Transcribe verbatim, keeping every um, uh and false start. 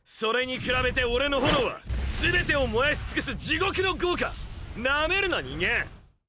それに比べて俺の炎は全てを燃やし尽くす地獄の豪華。なめるな人間。